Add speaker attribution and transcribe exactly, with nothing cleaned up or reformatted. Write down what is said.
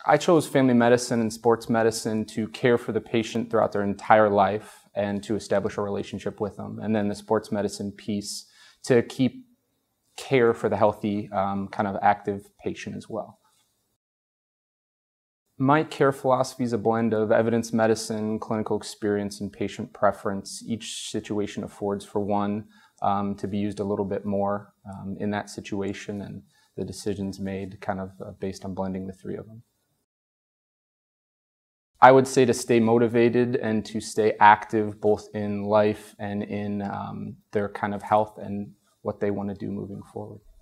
Speaker 1: I chose family medicine and sports medicine to care for the patient throughout their entire life and to establish a relationship with them. And then the sports medicine piece to keep care for the healthy, um, kind of active patient as well. My care philosophy is a blend of evidence medicine, clinical experience, and patient preference. Each situation affords for one um, to be used a little bit more um, in that situation, and the decisions made kind of uh, based on blending the three of them. I would say to stay motivated and to stay active both in life and in um, their kind of health and what they want to do moving forward.